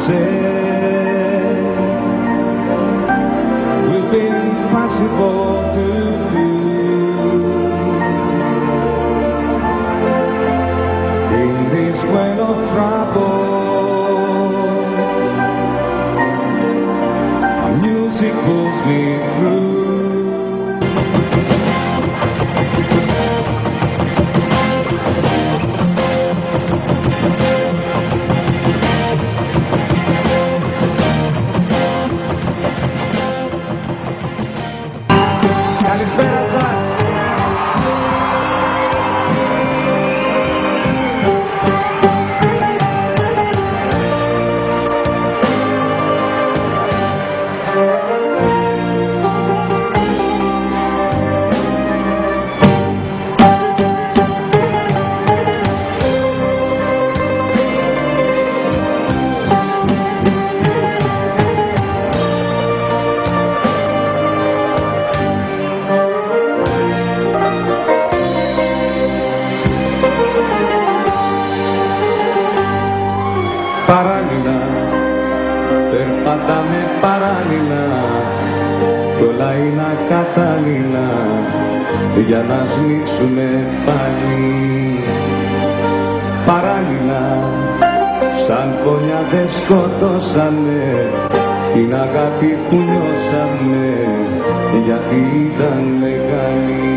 said will be impossible to do. In this world of trouble, our music pulls me through. Καλησπέρα σας. Παράλληλα, περπατάμε παράλληλα κι όλα είναι ακατάλληλα για να σμίξουμε πάλι. Παράλληλα, σαν πόνια δεν σκοτώσαμε την αγάπη που νιώσαμε γιατί ήταν μεγάλη.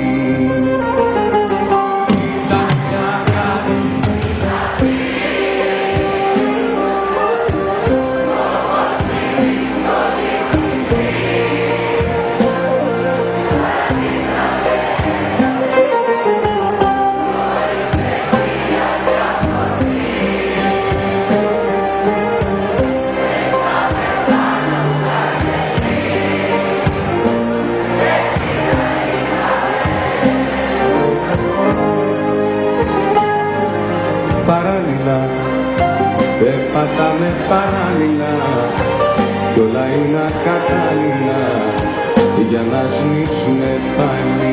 Παράλληλα, περπατάμε παράλληλα κι όλα είναι ακατάλληλα για να σμίξουμε πάλι.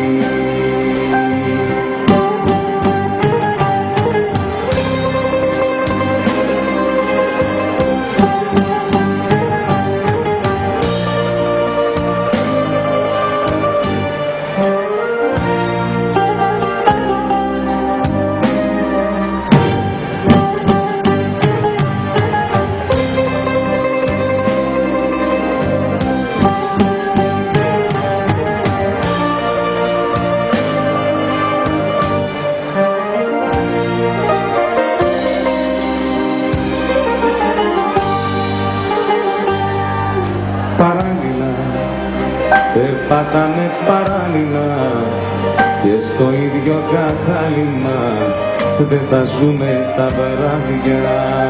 Παράλληλα, περπατάμε παράλληλα και στο ίδιο κατάλημα δεν θα ζούμε τα βράδια.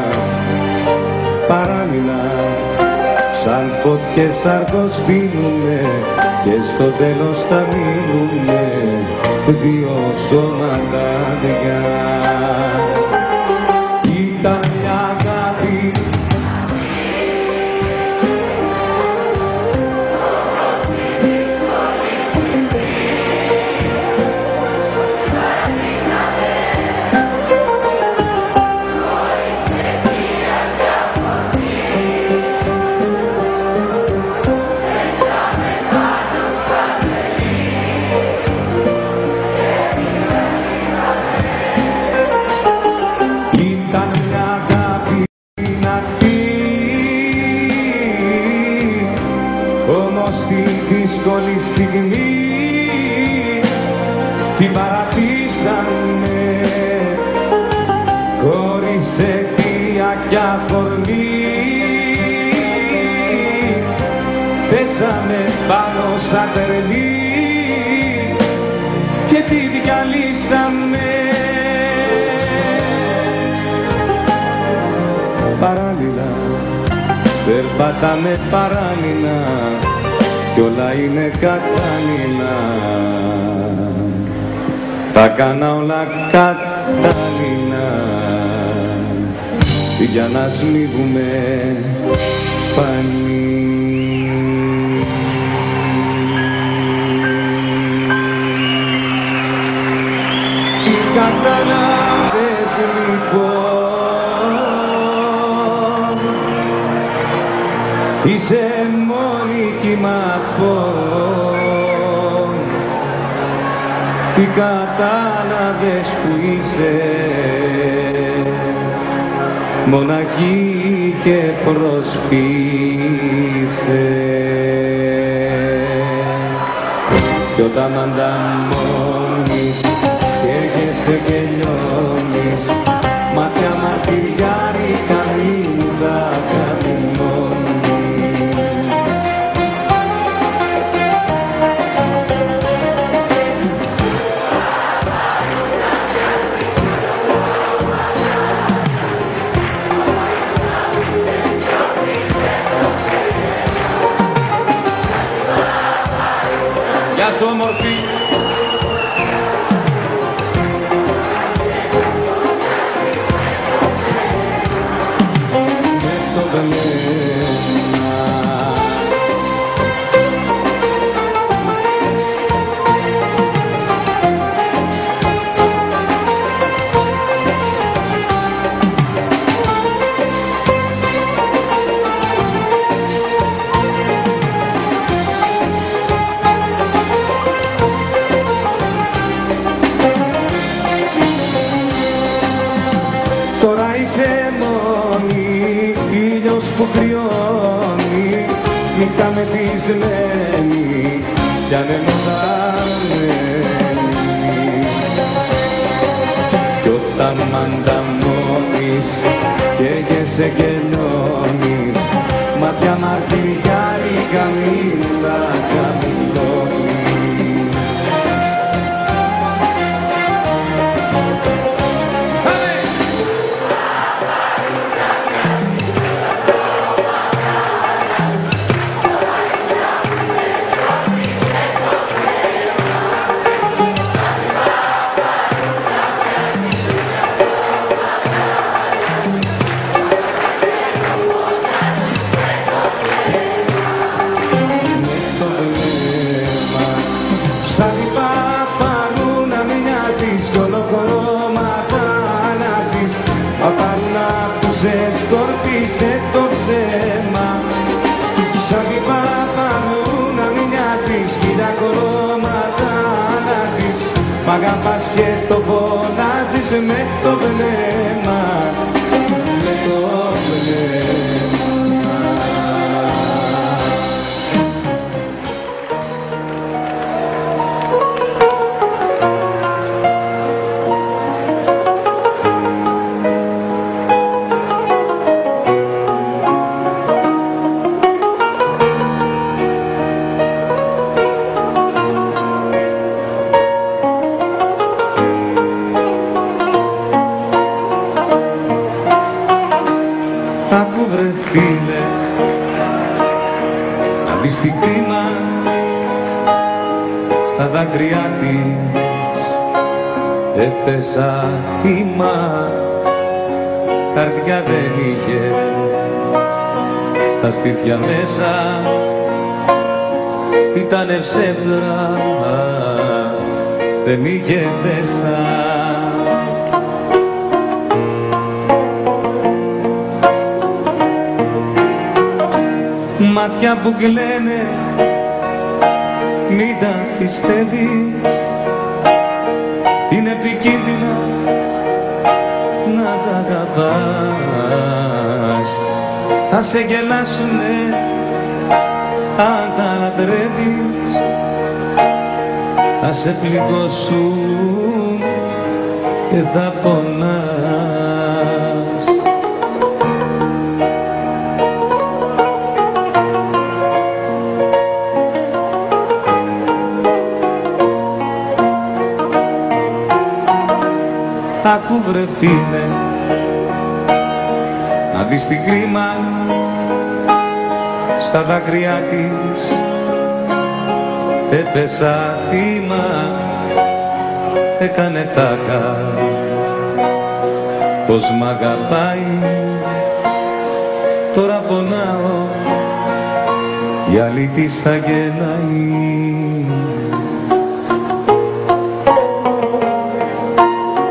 Παράλληλα, σαν φωτιές αργοσβήνουμε και στο τέλος θα μείνουμε δύο σώματα αδειά. Ήταν μια αγάπη όμως στη δύσκολη στιγμή την παρατήσαμε χωρίς αιτία κι αφορμή. Πέσαμε πάνω σαν τρελοί και τη διαλύσαμε. Παράλληλα, περπατάμε παράλληλα κι όλα είναι κατάλληλα. Τα κάνα όλα κατάλληλα για να σμίγουμε πάλι. Κατάλαβες λοιπόν είσαι μόνη κυματών, τι κατάλαβες που είσαι μοναχή και προσποιείσαι. Κι όταν ανταμώνεις και έρχεσαι και λιώνεις, μάτια μαρτυριάρικα μην τα καμινώνεις. Γεια σου όμορφη! Τώρα είσαι μόνη, ήλιος που κρυώνει, νύχτα μεθυσμένη, κι ανεμοδαμένη. Κι όταν μ' ανταμώνεις και έρχεσαι και λιώνεις, μάτια μαρτυριάρικα μην τα καμιλώνεις. Σαν οι παπαρού να μοιάζεις κι ολοκόματα αλλάζεις, παπαρού να τους εσκορπίσε το ψέμα. Σαν οι παπαρού να μοιάζεις κι τα κολόματα αλλάζεις, μ' αγαπάς και το φωνάζεις με το βλέμμα, με το βλέμμα. Άκου βρε φίλε, να δεις τι κρίμα στα δάκρυά της έπεσα θύμα, καρδιά δεν είχε στα στήθια μέσα, ήτανε ψεύδρα, δεν είχε μέσα. Μάτια που κλαίνε, μην τα πιστεύεις, είναι επικίνδυνα να τα αγαπάς. Θα σε γελάσουνε αν τα λατρεύεις, θα σε πληγώσουν και θα πονάς. Άκου βρε φίλε, να δεις την κρίμα στα δάκρυά της έπεσα θύμα, έκανε τάκα πως μ' αγαπάει, τώρα πονάω, η άλλη της αγενάει.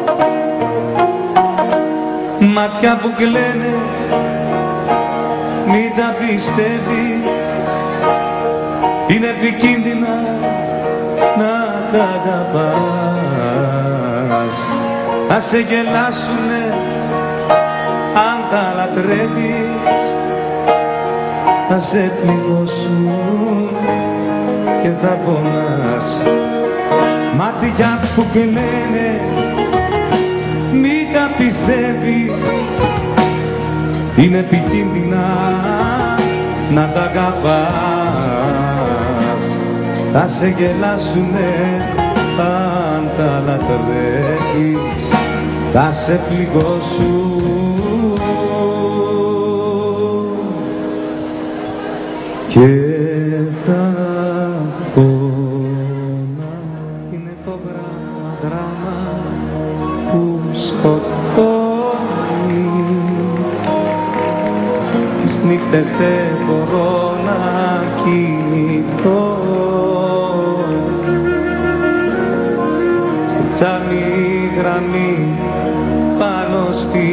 Μάτια που κλαίνε, μην τα πιστεύεις, είναι επικίνδυνα να τα αγαπάς. Θα σε γελάσουνε αν τα λατρεύεις, θα σε πληγώσουν και θα πονάς. Μάτια που κλαίνε μην τα πιστεύεις, είναι επικίνδυνα να τα αγαπάς. Θα σε γελάσουνε αν τα λατρεύεις, θα σε πληγώσουν και θα πονά. Είναι το δράμα που σκοτώνει, τις νύχτες δεν μπορώ να κοιμηθώ, τσάμι γραμμή πάνω στη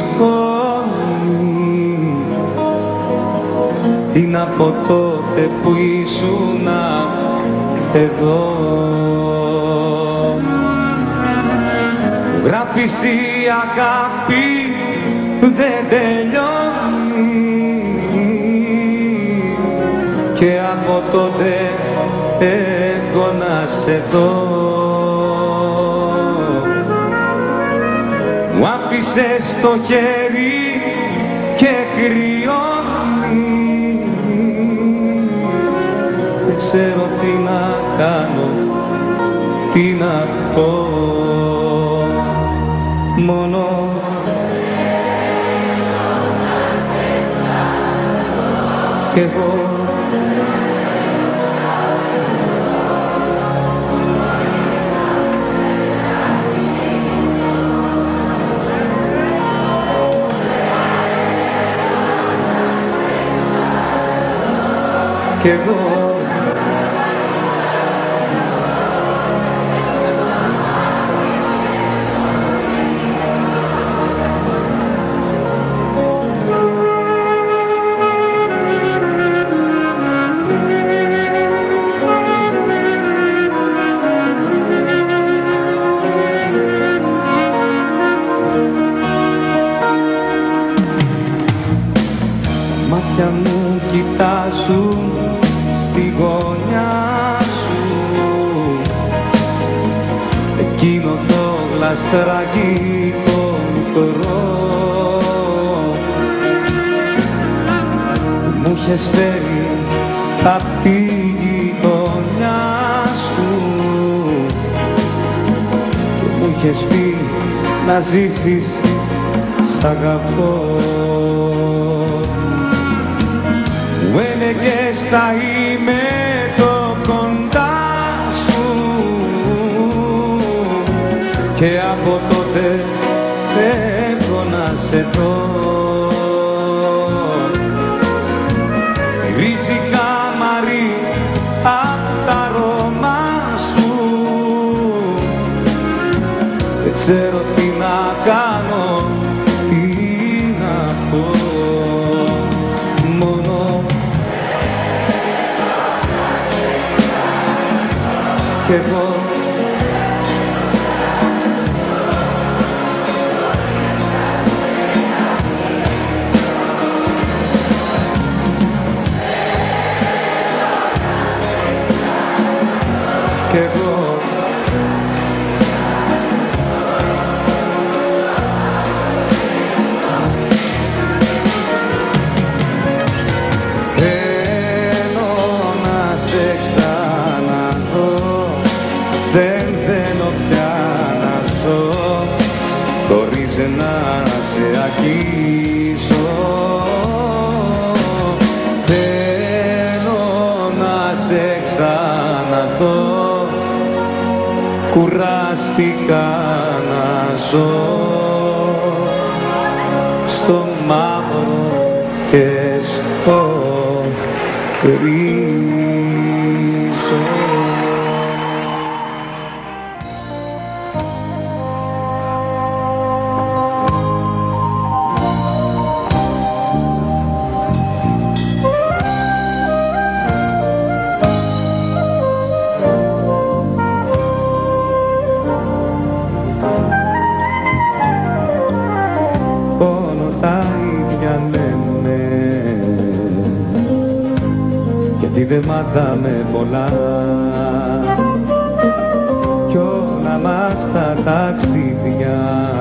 σκόνη, είναι από τότε που ήσουν εδώ. Γράφεις η αγάπη δεν τελειώνει και από τότε έχω να σε δω. Μου άφησες το χέρι και κρυώνει, δεν ξέρω τι να κάνω, τι να πω, μόνο κι εγώ. Κι εγώ μάτια μου κοιτάζουν στη γωνιά σου, εκείνο το γλαστράκι το μικρό που μου είχες φέρει απ' τη γειτονιά σου και μου είχες πει να ζήσεις, σ' αγαπώ. Μου έλεγες θα είμαι το κοντά σου και από τότε έχω να σε δω. Γυρίζει καμαρί απ' τα αρώμα σου, δεν ξέρω τι να κάνω, τι να πω, μόνο κι εγώ. Κι εγώ. Θέλω να σε ξαναδώ, δεν θέλω πια να ζω χωρίς να σε αγγίσω. Θέλω να σε ξαναδώ, κουράστηκα να ζω στο μαύρο και στο γκρίζο. δεν μάθαμε πολλά κι όλα μας τα ταξίδια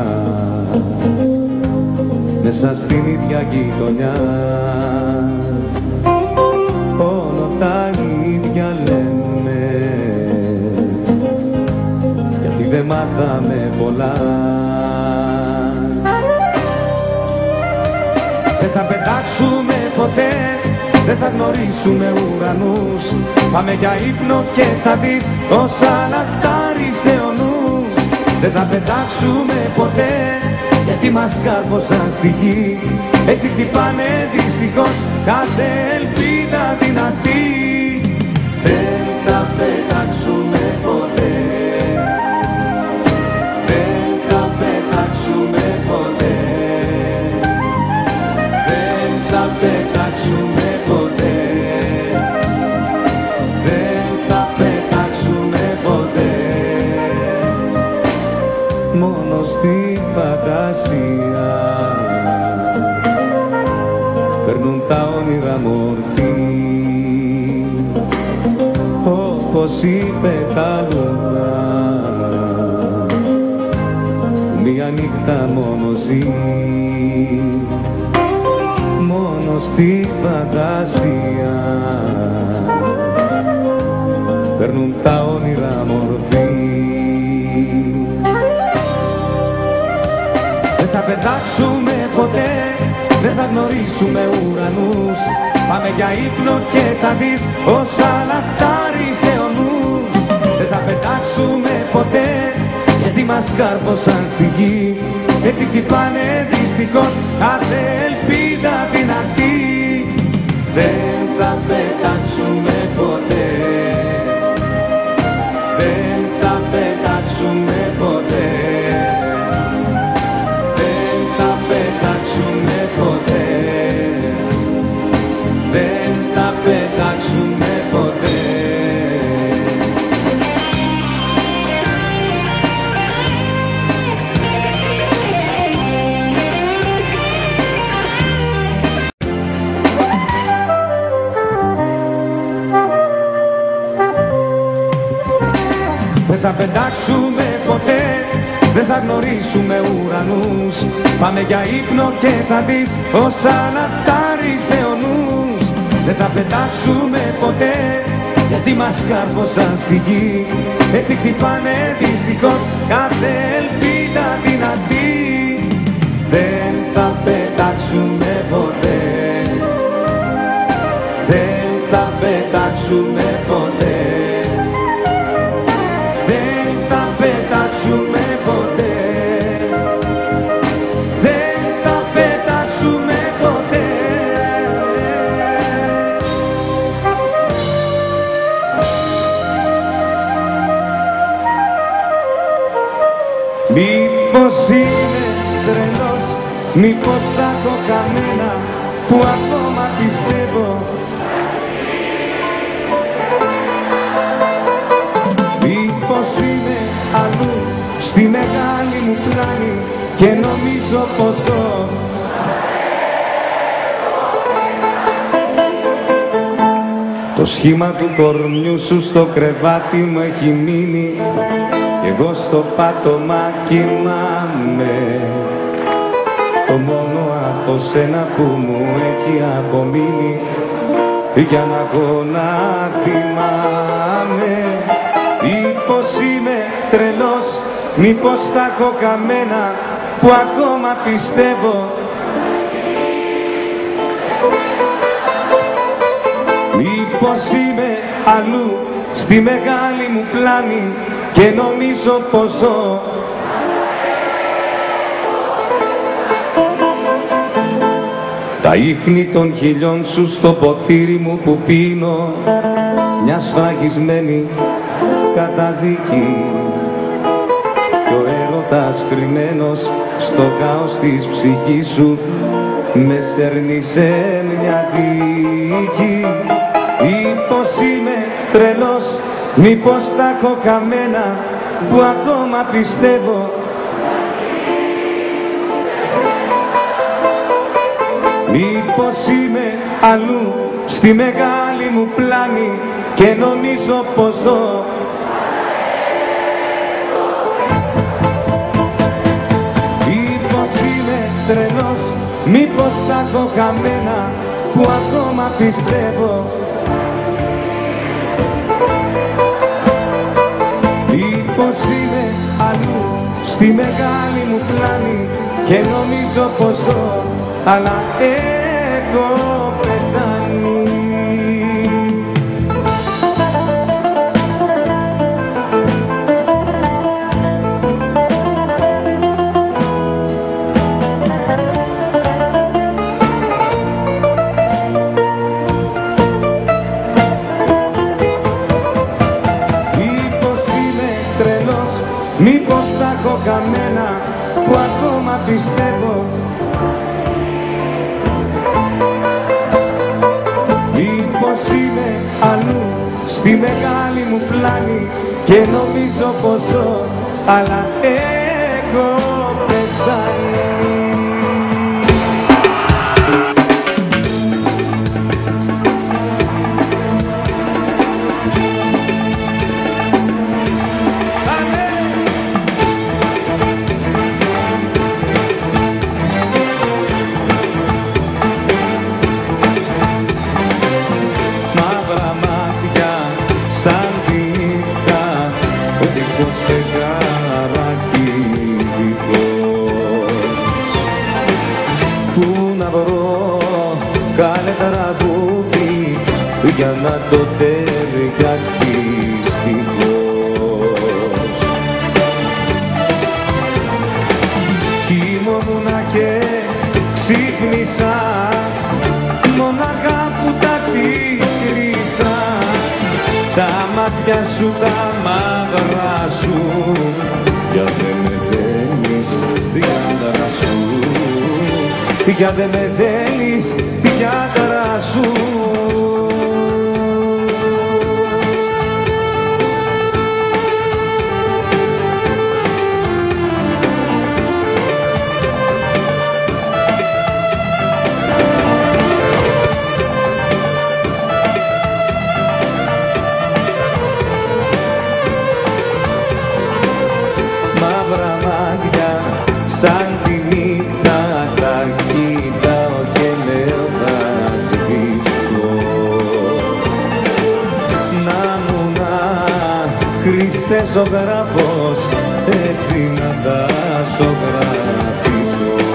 μέσα στην ίδια γειτονιά όλο τα ίδια λέμε γιατί δεν μάθαμε πολλά. Δεν θα πετάξουμε ποτέ, δεν θα γνωρίσουμε ουρανούς. Πάμε για ύπνο και θα δεις όσα λαχτάρισε ο νους. Δεν θα πετάξουμε ποτέ, γιατί μας κάρφωσαν στη γη. Έτσι χτυπάνε δυστυχώς κάθε ελπίδα δυνατή. Δεν θα πετάξουμε ποτέ, δεν θα πετάξουμε ποτέ, δεν θα πετάξουμε ποτέ, δεν θα πετάξουμε ποτέ. Μόνο στη φαντασία παίρνουν τα όνειρα μορφή, όπως η πεταλούδα μια νύχτα μόνο ζει. Μόνο στη φαντασία παίρνουν τα όνειρα μορφή. Δεν θα πετάξουμε ποτέ, δεν θα γνωρίσουμε ουρανούς. Πάμε για ύπνο και θα δεις όσα λαχτάρισε ο νους. Δεν θα πετάξουμε ποτέ, γιατί μας κάρφωσαν στη γη. Έτσι χτυπάνε δυστυχώς κάθε ελπίδα δυνατή. Δεν θα πετάξουμε ποτέ, δεν θα πετάξουμε ποτέ, δεν θα πετάξουμε ποτέ, δεν θα πετάξουμε ποτέ. Δεν θα πετάξουμε ποτέ, δεν θα γνωρίσουμε ουρανούς. Πάμε για ύπνο και θα δεις όσα λαχτάρισε ο νους. Δεν θα πετάξουμε ποτέ, γιατί μας κάρφωσαν στη γη. Έτσι χτυπάνε δυστυχώς κάθε ελπίδα δυνατή. Δεν θα πετάξουμε ποτέ, δεν θα πετάξουμε ποτέ, δεν θα πετάξουμε ποτέ, δεν θα πετάξουμε ποτέ. Μήπως είμαι τρελός, μήπως τα έχω καμένα που ακόμα πιστεύω. Μήπως είμαι αλλού στη μεγάλη μου πλάνη και νομίζω πως ζω. Το σχήμα του κορμιού σου στο κρεβάτι μου έχει μείνει κι εγώ στο πάτωμα κοιμάμαι. Το μόνο από σένα που μου έχει απομείνει για να έχω να θυμάμαι. Μήπως είμαι τρελός, μήπως τα έχω καμένα που ακόμα πιστεύω. Μήπως είμαι αλλού στη μεγάλη μου πλάνη και νομίζω πως ζω. Τα ίχνη των χιλιών σου στο ποτήρι μου που πίνω, μια σφαγισμένη καταδίκη. Κι ο έρωτας κρυμμένος στο κάος της ψυχής σου με στερνεί σε μια δίκη. Μήπως είμαι τρελός, μήπως τα έχω καμένα που ακόμα πιστεύω. Μήπως είμαι αλλού στη μεγάλη μου πλάνη και νομίζω πως ζω. Μήπως είμαι τρελός, μήπως τα έχω χαμένα που ακόμα πιστεύω. Μήπως είμαι αλλού στη μεγάλη μου πλάνη και νομίζω πως ζω, αλλά έχω πεθάνει. Μήπως τα έχω καμένα που ακόμα πιστεύω. Μήπως είμαι αλλού στη μεγάλη μου πλάνη και νομίζω πως ζω, αλλά έχω πεθάνει. Πού να βρω κάνε τραγούδι για να το ταιριάξει στιχώς. Κοιμόμουνα και ξύπνησα μονάχα που τα τύχρισα. Τα μάτια σου τα μαύρα σου για δεν με θέλεις διάντρα σου, για δεν με θέλεις διάντρα σου. Μαύρα μάτια σαν τη νύχτα τα κοιτάω και λέω θα σβήσω. Να μου να Χριστέ ζωγράφος έτσι να τα ζωγραφίσω.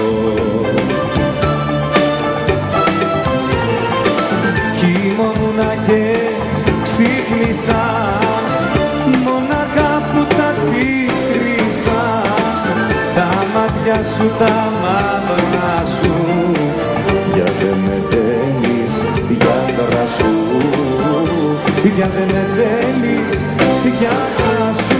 Κοιμόμουνα και ξύπνησα μονάχα που τα τύχρισα. Τα μάτια σου τα μαύρα σου για δεν με θέλεις διάντρα σου, για δεν με θέλεις διάντρα σου.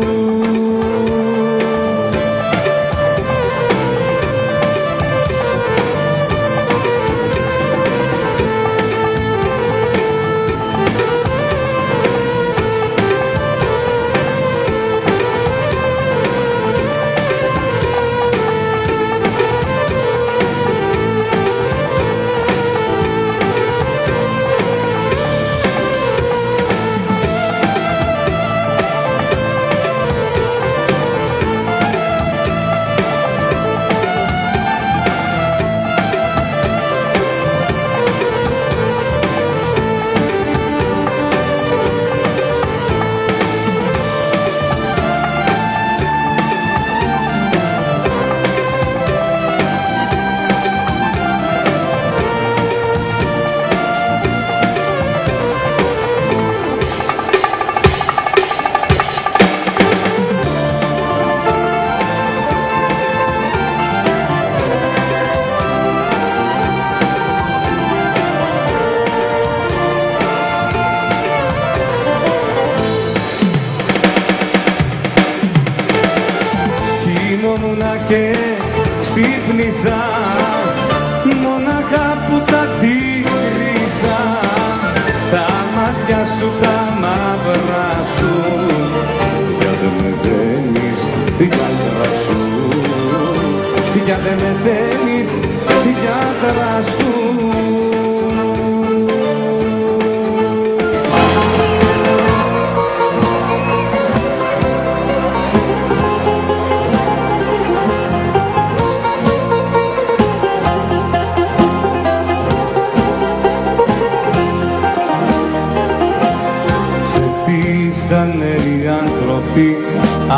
Κοιμόμουνα και ξύπνησα μονάχα που τα τύχρισα. Τα μάτια σου τα μαύρα σου για δεν με θέλεις διάντρα σου, για δεν με θέλεις διάντρα σου.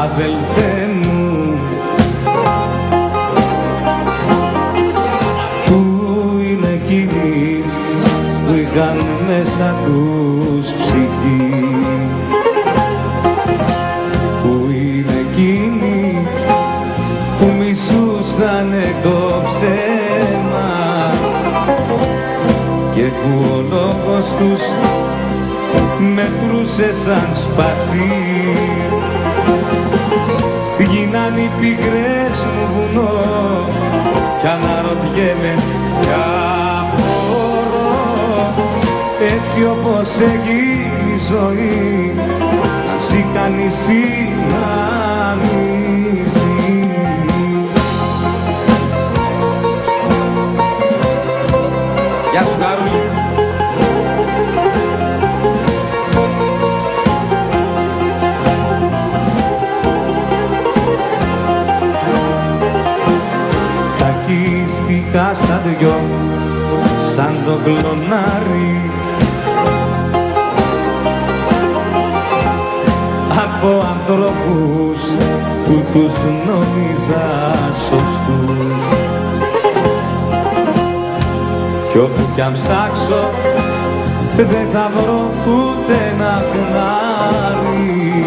αδελφέ μου, πού είναι εκείνοι που είχαν μέσα τους ψυχή, πού είναι εκείνοι που μισούσανε το ψέμα και που ο λόγος τους μετρούσε σαν σπαθί. Γίναν οι πικρές μου βουνό κι αναρωτιέμαι κι απορώ, έτσι όπως έγινε η ζωή να σ' κάνει συναμίζει. Γεια σου Καρούλη. Τσακίστηκα στα δυο σαν το κλονάρι από ανθρώπους που τους νόμιζα σωστούς, κι όπου κι αν ψάξω δεν θα βρω ούτε ένα χνάρι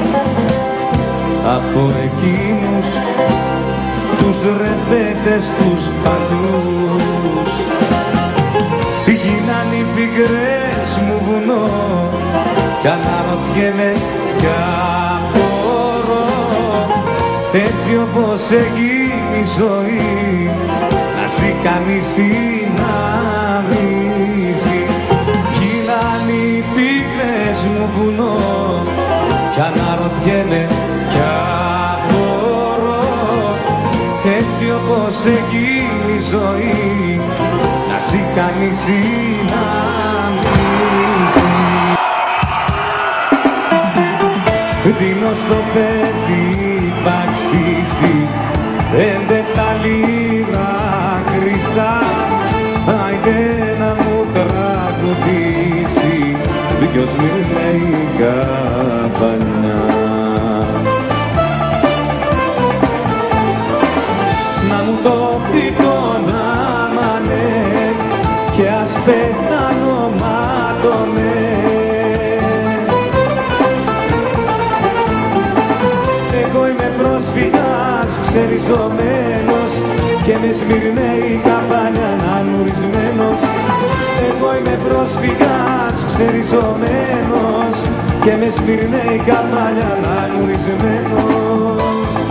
από εκείνους τους ρεβέτες τους παλούς. Γίναν οι πικρές μου βουνό κι αναρωτιέμαι κι απορώ, έτσι όπως έγινε η ζωή να σ' κάνει συναμίζει. Γίναν οι πικρές μου βουνό κι αναρωτιέμαι κι απορώ, έτσι όπως έγινε η ζωή να σ' κάνει συναμίζει. Δίνω στο παιδί παξίσει 5 λίρα χρυσά, άιντε να μου τραγουδήσει δυο σμυρναϊκά πανιά. Να μου το πει το όναμανε και ας πεθάνω μάτωνε. Εγώ είμαι πρόσφυγας ξεριζωμένος και με σμυρναίικα παλιά ανουρισμένος. Εγώ είμαι πρόσφυγας ξεριζωμένος και με σμυρναίικα παλιά ανουρισμένος.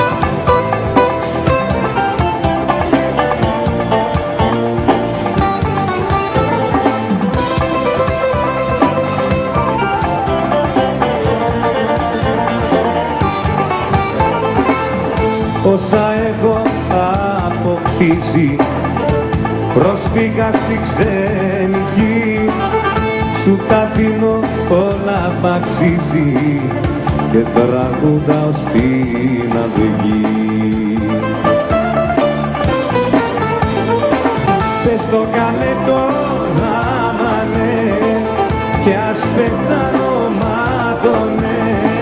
Όσα έχω αποκτήσει πρόσφυγα στη ξένη γη, σου τα δίνω όλα απ' αξίζει και τραγουδάω στην αυγή. Πες το καλέ το όναμανε και ας πεθάνω μάτωνε.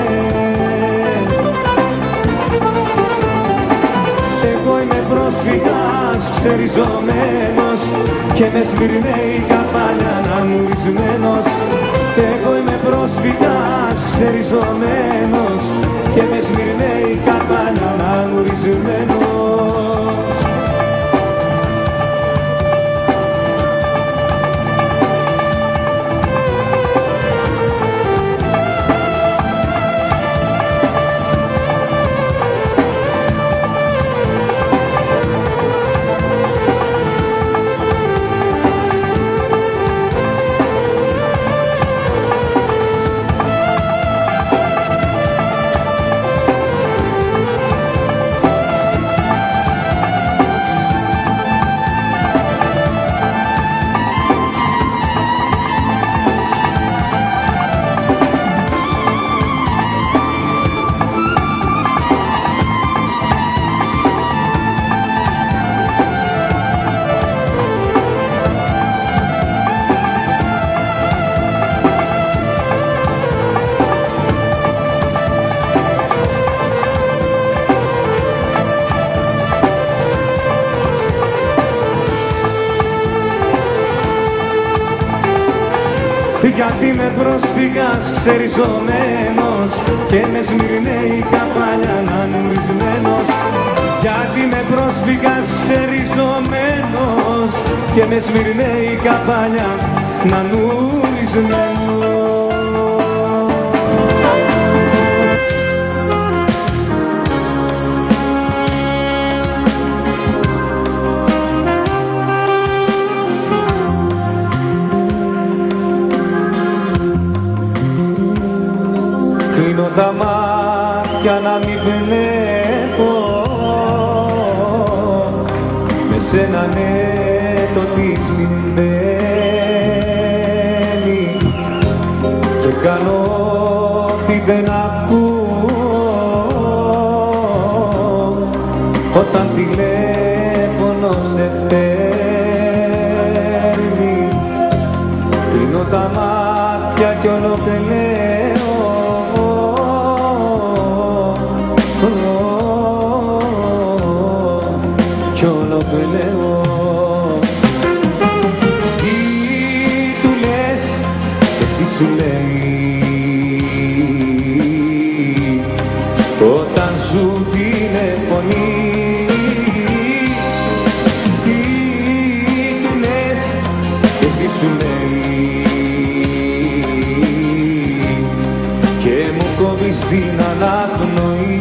Εγώ είμαι πρόσφυγας ξεριζωμένος και με σμυρναίικα παλιά ανουρισμένος. Εγώ είμαι πρόσφυγας ξεριζωμένος και με σμυρναίικα παλιά ανουρισμένος. γιατί με πρόσφυγας ξεριζωμένος και με σμυρνέικα πάλια νανουρισμένος, γιατί με πρόσφυγας ξεριζωμένος και με σμυρνέικα πάλια νανουρισμένος. Κλείνω τα μάτια να μην βλέπω με σένα ναι το τι συμβαίνει και κάνω τι δεν ακούω όταν τηλέφωνο σε παίρνει. Κλείνω τα μάτια κι όλο πελέω κι όλο πελέω. Τι του λες και τι σου λέει όταν σου τηλεφωνεί, τι του λες και τι σου λέει και μου κόβεις την αναπνοή.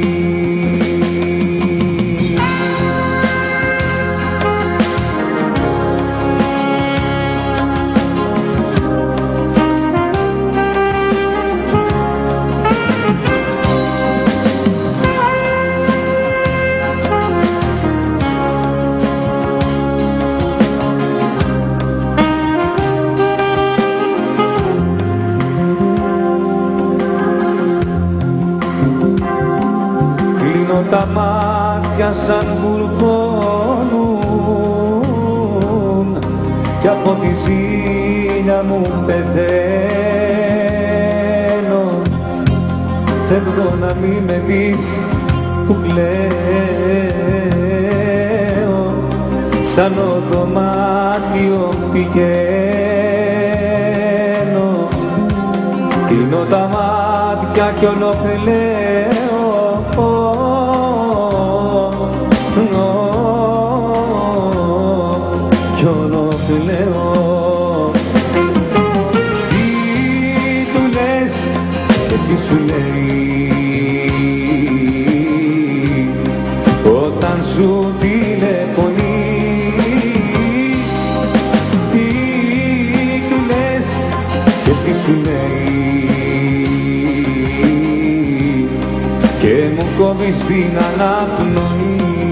Τα μάτια σαν βουλκώνουν κι από τη ζήλια μου πεθαίνω. Θέλω να μην με δεις που κλαίω, σαν ο δωμάτιο πηγαίνω. Κλείνω τα μάτια κι όλο κλαίω κι όλο κλαίω. Τι του λες και τι σου λέει όταν σου τηλεφωνεί, τι του λες και τι σου λέει και μου κόβεις την αναπνοή.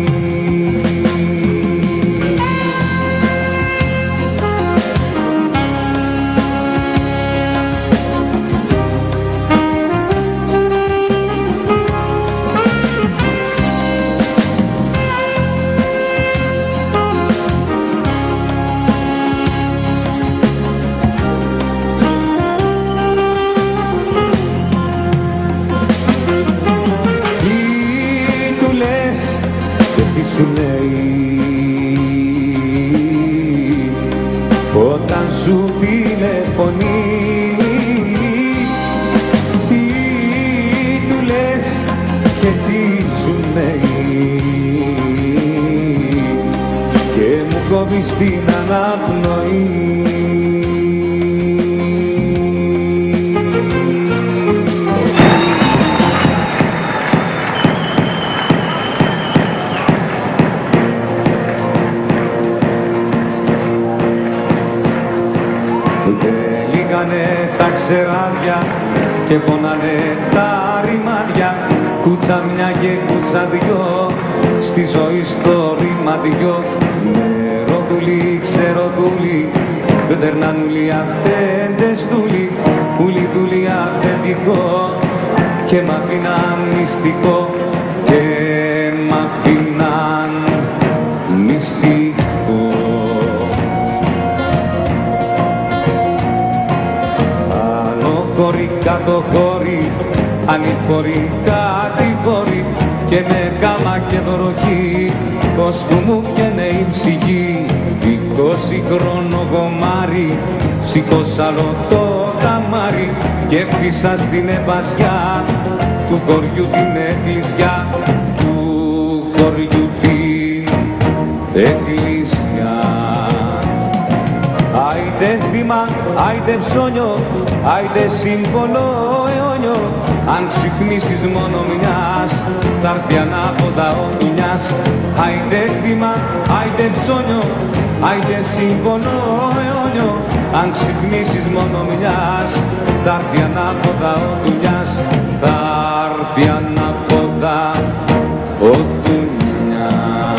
Σου λέει όταν σου τηλεφωνεί, τι του λες και τι σου λέει και μου κόβεις την αναπνοή. Τα ξεράδια και πονάνε τα ρημάδια, κούτσα μια και κούτσα δυο, στη ζωή στο ρήμα δυο. Νεροδούλη, ξεροδούλη, δεν περνάν ούλοι αυτέντες δούλοι, ούλοι δούλοι αυθεντικό και μ' αφήναν μυστικό και μ' αφήναν μυστικό. Χωρί κάτω χωρί, ανηφορεί κάτι χωρί και με κάμα και δωροχή, πως που μου πιένε η ψυχή. 20χρονο γομάρι, σηκώσαλο το καμάρι και χτίσα στην εμπασιά του χωριού την εκκλησιά, του χωριού την εκκλησιά. Άιντε θύμα, άιντε ψώνιο, άιντε σύμβολο αιώνιο, αν ξυπνήσεις μόνο μιας, θα έρθει ανάποδα ο δουλειάς. Άιντε θύμα, άιντε ψώνιο, άιντε σύμβολο αιώνιο, αν ξυπνήσεις μόνο μιας, θα έρθει ανάποδα ο δουλειάς. Θα έρθει ανάποδα ο δουλειάς.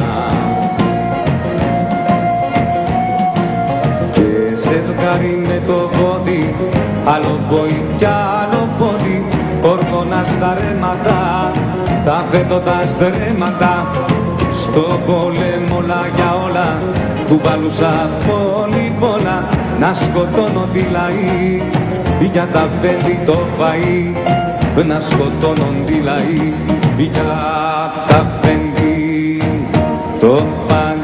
Και σε βγάρει με το πόδι, άλλο πόη κι άλλο πόδι, όρκωνα στα ρέματα, τα φέτοτα στρέμματα, στο πόλεμο όλα για όλα, που παλούσα πόλη πολλά, να σκοτώνω τη λαή, για τα πέντε το φαΐ, να σκοτώνω τη λαή, για τα πέντε το φαΐ.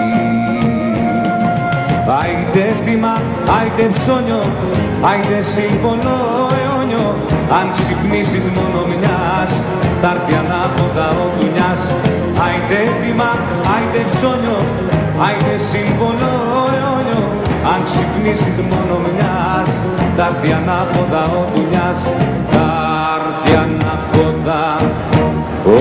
Άιντε θύμα, άιντε ψώνιο, άιντε σύμβολο αιώνιο, αν ξυπνήσεις μόνο μιας, θα έρθει ανάποδα ο δουλειάς. Άιντε θύμα, άιντε ψώνιο, άιντε σύμβολο αιώνιο, αν ξυπνήσεις μόνο μιας, θα έρθει ανάποδα ο δουλειάς. Θα έρθει ανάποδα ο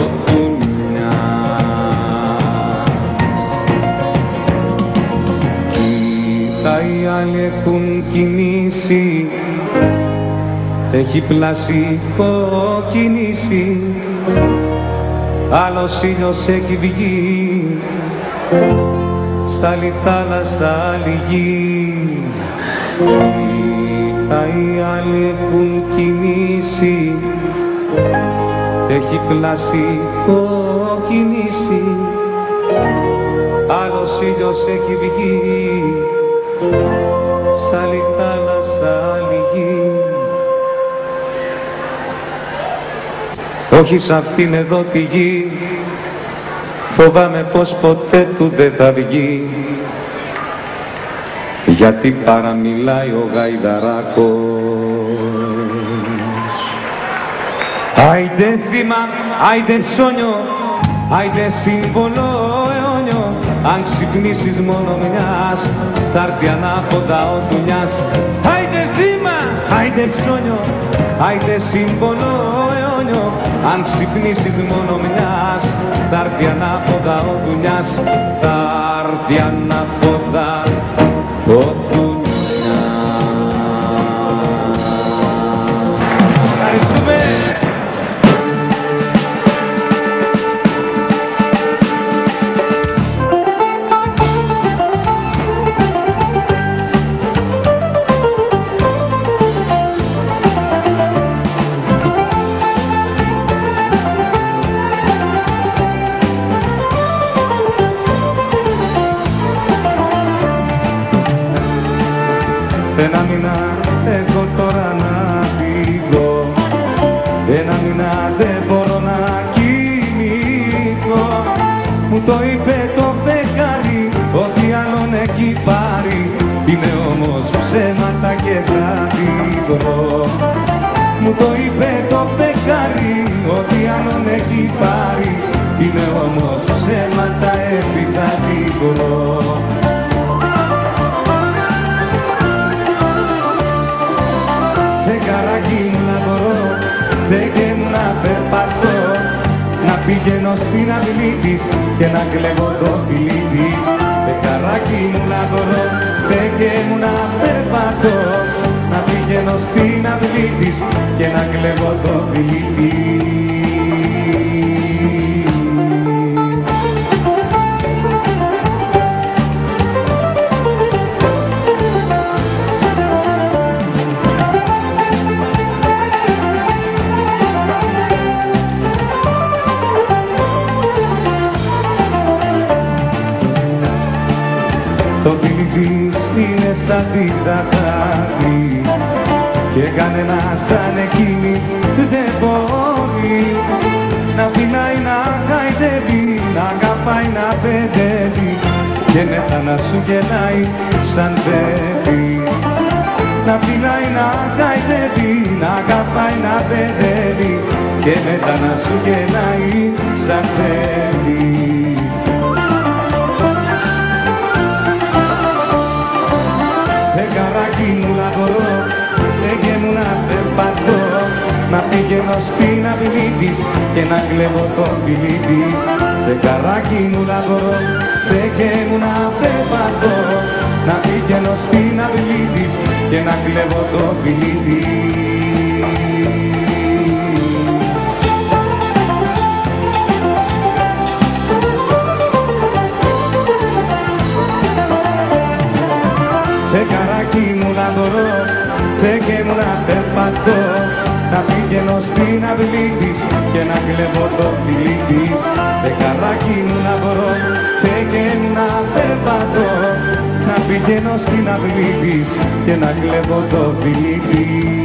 οι άλλοι έχουν κινήσει, έχει πλασικό κινήσει, άλλος ήλιος έχει βγει, σ' άλλη θάλασσα άλλη γη. Οι άλλοι έχουν κινήσει, έχει πλασικό κινήσει, άλλος ήλιος έχει βγει, σ' άλλη θάλασσα άλλη γη. Όχι σ' αυτήν εδώ τη γη, φοβάμαι πως ποτέ του δεν θα βγει, γιατί παραμιλάει ο γαϊδαράκος. Άιντε θύμα, άιντε ψώνιο, άιντε σύμβολο αιώνιο, αν ξυπνήσεις μόνο μιας, θα έρθει ανάποδα ο δουλειάς. Άιντε θύμα, άιντε ψώνιο, άιντε σύμβολο αιώνιο, αν ξυπνήσεις μόνο μιας, θα έρθει ανάποδα ο δουλειάς. Θα έρθει ανάποδα ο δουλειάς. Ευχαριστούμε. Ένα μήνα έχω τώρα να φύγω, ένα μήνα δεν μπορώ να κοιμηθώ. Μου το είπε το φεγγάρι, ότι άλλον έχει πάρει, είναι όμως ψέματα και θα διδρώ. Μου το είπε το φεγγάρι, ότι άλλον έχει πάρει, είναι όμως ψέματα, έτσι θα διδρώ. Φεγγαράκι μου να μπορώ, δεν γένω να περπατώ, να πηγαίνω στην αυλή της και να κλέβω το φιλί της. Φεγγαράκι μου να μπορώ, δεν γένω να περπατώ, να πηγαίνω στην αυλή της και να κλέβω το φιλί της. Το φίλι της είναι σαν τη ζαχάρη και κανένα σαν εκείνη δεν μπορεί να πεινάει, να χαϊδεύει, να αγαπάει, να παιδεύει και μετά να σου γελάει σαν παιδί. Να πεινάει, να καηδεύει, να αγαπάει, να παιδεύει και μετά να σου γελάει σαν παιδί. Καράκι μου λαγορό, λέγε μου να περπατώ, να πηγαίνω στην αυλή της και να κλέβω το φιλί της. Καράκι μου λαγορό, λέγε μου να περπατώ, να πηγαίνω στην αυλή της και να κλέβω το φιλί της. Καράκι μου να δωρώ, και μου να περπατώ, να πηγαίνω στην αυλή της και να κλέβω το φιλί της. Καράκι μου να δωρώ, και μου να περπατώ, να πηγαίνω στην αυλή της και να κλέβω το φιλί της.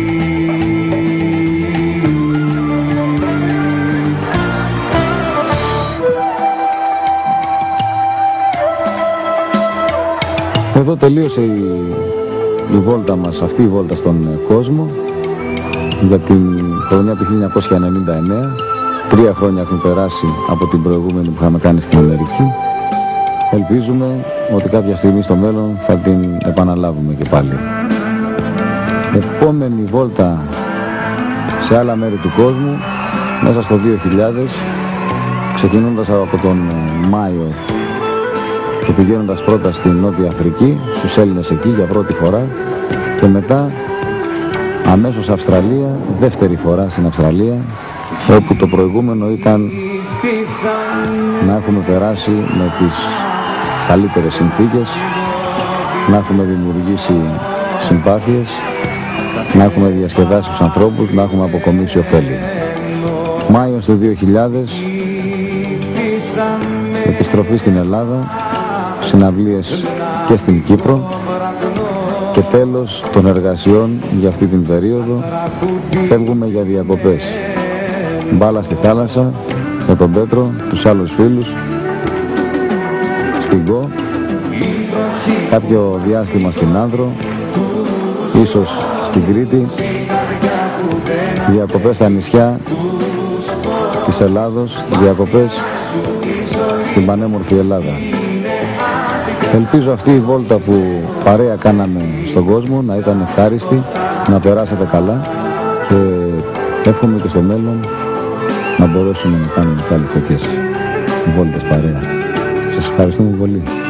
Εδώ τελείωσε η βόλτα μας, αυτή η βόλτα στον κόσμο για την χρονιά του 1999. 3 χρόνια έχουν περάσει από την προηγούμενη που είχαμε κάνει στην Αμερική. Ελπίζουμε ότι κάποια στιγμή στο μέλλον θα την επαναλάβουμε και πάλι. Επόμενη βόλτα σε άλλα μέρη του κόσμου μέσα στο 2000, ξεκινώντας από τον Μάιο και πηγαίνοντας πρώτα στην Νότια Αφρική, στους Έλληνες εκεί για πρώτη φορά και μετά αμέσως Αυστραλία, δεύτερη φορά στην Αυστραλία, όπου το προηγούμενο ήταν να έχουμε περάσει με τις καλύτερες συνθήκες, να έχουμε δημιουργήσει συμπάθειες, να έχουμε διασκεδάσει τους ανθρώπους, να έχουμε αποκομίσει ωφέλη. Μάιος του 2000, επιστροφή στην Ελλάδα, συναυλίες και στην Κύπρο και τέλος των εργασιών για αυτή την περίοδο. Φεύγουμε για διακοπές. Μπάλα στη θάλασσα με τον Πέτρο, τους άλλους φίλους, στην Γκο, κάποιο διάστημα στην Άνδρο, ίσως στην Κρήτη, διακοπές στα νησιά της Ελλάδος, διακοπές στην πανέμορφη Ελλάδα. Ελπίζω αυτή η βόλτα που παρέα κάναμε στον κόσμο να ήταν ευχάριστη, να περάσετε καλά και εύχομαι και στο μέλλον να μπορέσουμε να κάνουμε και άλλες τέτοιες βόλτες παρέα. Σας ευχαριστούμε πολύ.